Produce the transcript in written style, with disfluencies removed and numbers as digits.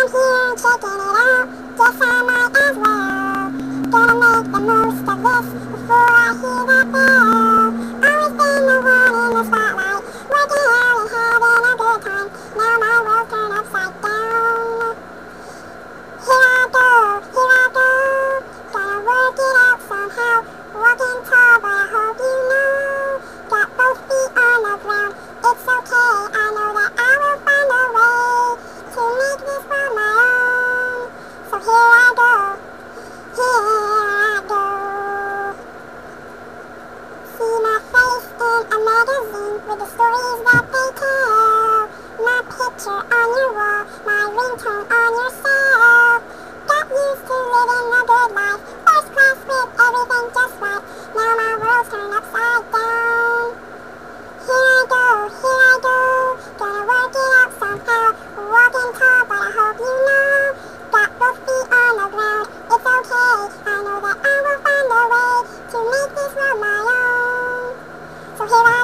here checking it out, guess I might as well. Gonna make the most of this before I hear that bell. Always been the one in the spotlight, working hard and having a good time. Now my world's turned upside down. Here I go, gonna work it out somehow. Walking tall, but I hope you know. Got both feet on the ground, it's okay, I know that I will find a way to make this world my own. So here I go, see my face in a magazine with the stories that they tell. My picture on your wall, my ringtone on your cell. Got used to living a good life, first class with everything just right. Now my world's turned upside down. Here I go, gonna work it out somehow. Walking tall, but I hope you know. Got both feet on the ground, it's okay, I know that I will find a way to make this world my own. So here I